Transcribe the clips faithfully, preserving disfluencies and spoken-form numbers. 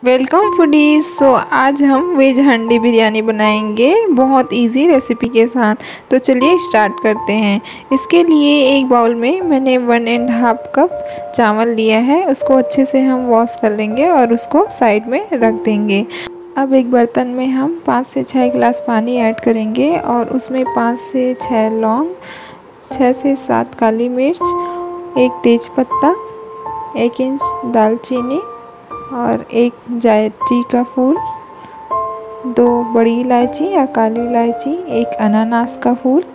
Welcome foodies. सो आज हम veg हांडी बिरयानी बनाएंगे बहुत इजी रेसिपी के साथ। तो चलिए स्टार्ट करते हैं। इसके लिए एक बाउल में मैंने वन एंड हाफ कप चावल लिया है। उसको अच्छे से हम वॉश कर लेंगे और उसको साइड में रख देंगे। अब एक बर्तन में हम पाँच से छः गिलास पानी ऐड करेंगे और उसमें पाँच से छः लौंग, छः से सात काली मिर्च, एक तेज पत्ता, एक इंच दालचीनी और एक जायत्री का फूल, दो बड़ी इलायची या काली इलायची, एक अनानास का फूल,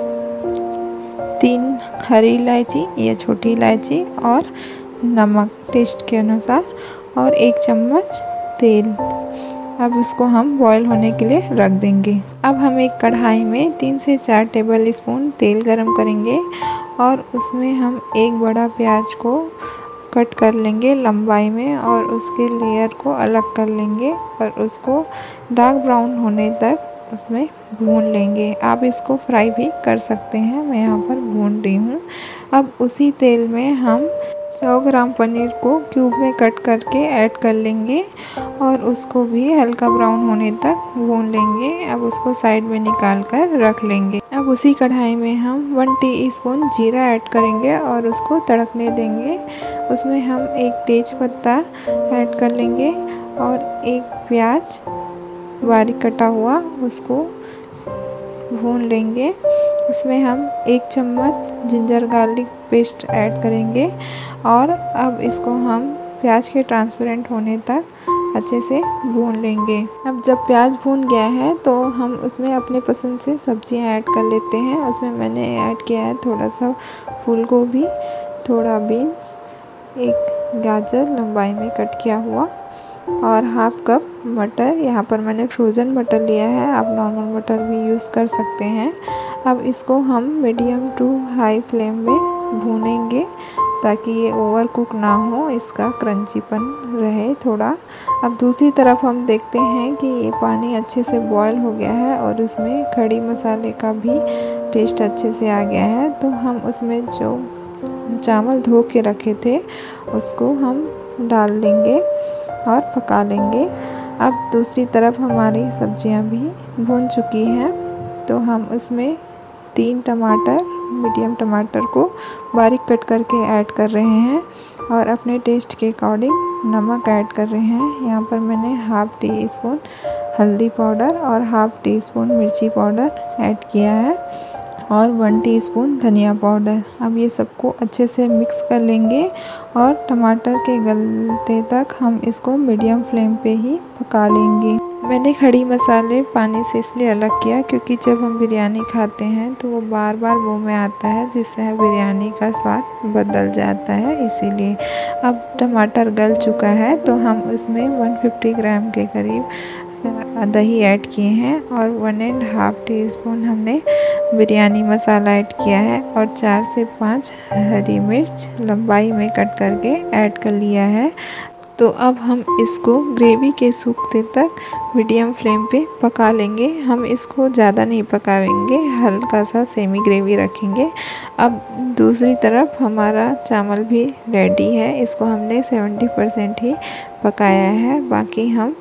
तीन हरी इलायची या छोटी इलायची और नमक टेस्ट के अनुसार और एक चम्मच तेल। अब इसको हम बॉईल होने के लिए रख देंगे। अब हम एक कढ़ाई में तीन से चार टेबल स्पून तेल गरम करेंगे और उसमें हम एक बड़ा प्याज को कट कर लेंगे लंबाई में और उसके लेयर को अलग कर लेंगे और उसको डार्क ब्राउन होने तक उसमें भून लेंगे। आप इसको फ्राई भी कर सकते हैं, मैं यहाँ पर भून रही हूँ। अब उसी तेल में हम सौ ग्राम पनीर को क्यूब में कट करके ऐड कर लेंगे और उसको भी हल्का ब्राउन होने तक भून लेंगे। अब उसको साइड में निकाल कर रख लेंगे। अब उसी कढ़ाई में हम वन टीस्पून जीरा ऐड करेंगे और उसको तड़कने देंगे। उसमें हम एक तेज पत्ता ऐड कर लेंगे और एक प्याज बारीक कटा हुआ उसको भून लेंगे। इसमें हम एक चम्मच जिंजर गार्लिक पेस्ट ऐड करेंगे और अब इसको हम प्याज के ट्रांसपेरेंट होने तक अच्छे से भून लेंगे। अब जब प्याज भून गया है तो हम उसमें अपने पसंद से सब्जियां ऐड कर लेते हैं। उसमें मैंने ऐड किया है थोड़ा सा फूल गोभी, थोड़ा बीन्स, एक गाजर लंबाई में कट किया हुआ और हाफ कप मटर। यहाँ पर मैंने फ्रोज़न मटर लिया है, आप नॉर्मल मटर भी यूज़ कर सकते हैं। अब इसको हम मीडियम टू हाई फ्लेम में भूनेंगे ताकि ये ओवर कुक ना हो, इसका क्रंचीपन रहे थोड़ा। अब दूसरी तरफ हम देखते हैं कि ये पानी अच्छे से बॉयल हो गया है और उसमें खड़ी मसाले का भी टेस्ट अच्छे से आ गया है। तो हम उसमें जो चावल धो के रखे थे उसको हम डाल देंगे और पका लेंगे। अब दूसरी तरफ हमारी सब्जियां भी भून चुकी हैं तो हम उसमें तीन टमाटर, मीडियम टमाटर को बारीक कट करके ऐड कर रहे हैं और अपने टेस्ट के अकॉर्डिंग नमक ऐड कर रहे हैं। यहाँ पर मैंने हाफ़ टी स्पून हल्दी पाउडर और हाफ़ टी स्पून मिर्ची पाउडर ऐड किया है और वन टीस्पून धनिया पाउडर। अब ये सबको अच्छे से मिक्स कर लेंगे और टमाटर के गलते तक हम इसको मीडियम फ्लेम पे ही पका लेंगे। मैंने खड़ी मसाले पानी से इसलिए अलग किया क्योंकि जब हम बिरयानी खाते हैं तो वो बार बार मुंह में आता है, जिससे बिरयानी का स्वाद बदल जाता है, इसीलिए। अब टमाटर गल चुका है तो हम उसमें एक सौ पचास ग्राम के करीब दही ऐड किए हैं और one and half teaspoon हमने बिरयानी मसाला ऐड किया है और चार से पाँच हरी मिर्च लंबाई में कट करके ऐड कर लिया है। तो अब हम इसको ग्रेवी के सूखते तक मीडियम फ्लेम पे पका लेंगे। हम इसको ज़्यादा नहीं पकाएंगे, हल्का सा सेमी ग्रेवी रखेंगे। अब दूसरी तरफ हमारा चावल भी रेडी है, इसको हमने सत्तर परसेंट ही पकाया है, बाकी हम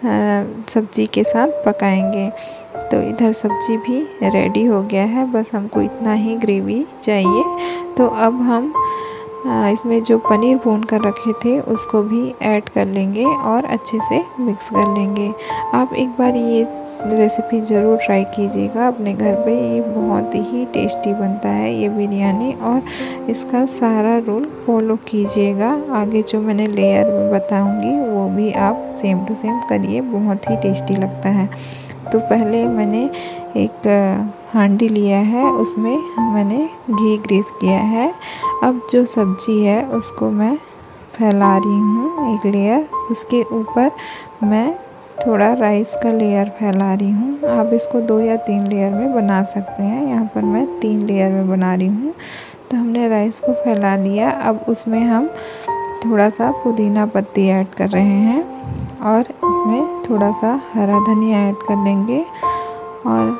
सब्जी के साथ पकाएंगे। तो इधर सब्जी भी रेडी हो गया है, बस हमको इतना ही ग्रेवी चाहिए। तो अब हम इसमें जो पनीर भून कर रखे थे उसको भी ऐड कर लेंगे और अच्छे से मिक्स कर लेंगे। आप एक बार ये रेसिपी ज़रूर ट्राई कीजिएगा अपने घर पे, ये बहुत ही टेस्टी बनता है ये बिरयानी और इसका सारा रूल फॉलो कीजिएगा। आगे जो मैंने लेयर में बताऊंगी वो भी आप सेम टू सेम करिए, बहुत ही टेस्टी लगता है। तो पहले मैंने एक हांडी लिया है, उसमें मैंने घी ग्रीस किया है। अब जो सब्ज़ी है उसको मैं फैला रही हूँ एक लेयर, उसके ऊपर मैं थोड़ा राइस का लेयर फैला रही हूँ। आप इसको दो या तीन लेयर में बना सकते हैं, यहाँ पर मैं तीन लेयर में बना रही हूँ। तो हमने राइस को फैला लिया। अब उसमें हम थोड़ा सा पुदीना पत्ती ऐड कर रहे हैं और इसमें थोड़ा सा हरा धनिया ऐड कर लेंगे और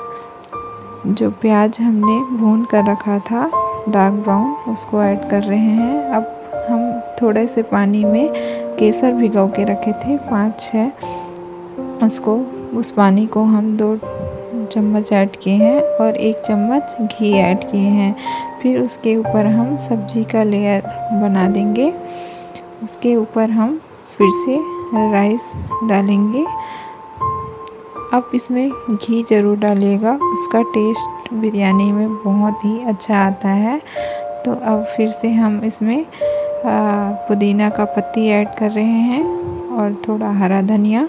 जो प्याज हमने भून कर रखा था डार्क ब्राउन उसको ऐड कर रहे हैं। अब हम थोड़े से पानी में केसर भिगो के रखे थे पाँच छः, उसको उस पानी को हम दो चम्मच ऐड किए हैं और एक चम्मच घी ऐड किए हैं। फिर उसके ऊपर हम सब्जी का लेयर बना देंगे। उसके ऊपर हम फिर से राइस डालेंगे। आप इसमें घी ज़रूर डालिएगा, उसका टेस्ट बिरयानी में बहुत ही अच्छा आता है। तो अब फिर से हम इसमें पुदीना का पत्ती ऐड कर रहे हैं और थोड़ा हरा धनिया।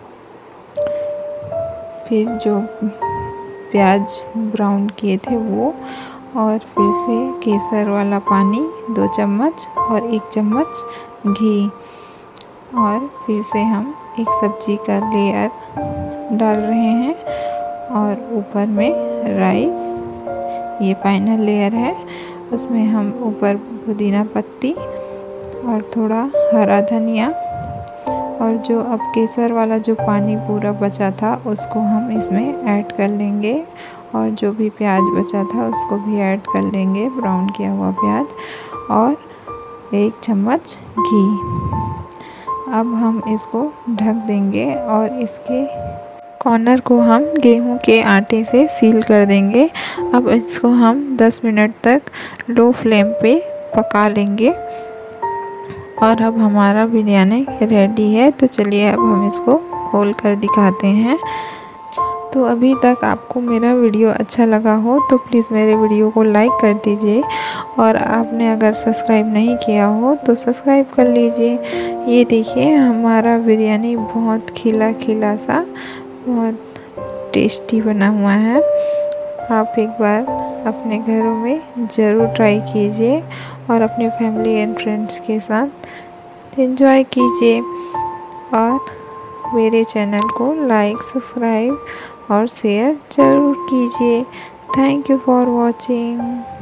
फिर जो प्याज ब्राउन किए थे वो, और फिर से केसर वाला पानी दो चम्मच और एक चम्मच घी, और फिर से हम एक सब्जी का लेयर डाल रहे हैं और ऊपर में राइस। ये फाइनल लेयर है, उसमें हम ऊपर पुदीना पत्ती और थोड़ा हरा धनिया, और जो अब केसर वाला जो पानी पूरा बचा था उसको हम इसमें ऐड कर लेंगे, और जो भी प्याज बचा था उसको भी ऐड कर लेंगे, ब्राउन किया हुआ प्याज, और एक चम्मच घी। अब हम इसको ढक देंगे और इसके कॉर्नर को हम गेहूं के आटे से सील कर देंगे। अब इसको हम दस मिनट तक लो फ्लेम पे पका लेंगे। और अब हमारा बिरयानी रेडी है। तो चलिए अब हम इसको खोल कर दिखाते हैं। तो अभी तक आपको मेरा वीडियो अच्छा लगा हो तो प्लीज़ मेरे वीडियो को लाइक कर दीजिए, और आपने अगर सब्सक्राइब नहीं किया हो तो सब्सक्राइब कर लीजिए। ये देखिए हमारा बिरयानी बहुत खिला खिला सा बहुत टेस्टी बना हुआ है। आप एक बार अपने घरों में ज़रूर ट्राई कीजिए और अपने फैमिली एंड फ्रेंड्स के साथ एंजॉय कीजिए, और मेरे चैनल को लाइक सब्सक्राइब और शेयर ज़रूर कीजिए। Thank you for watching.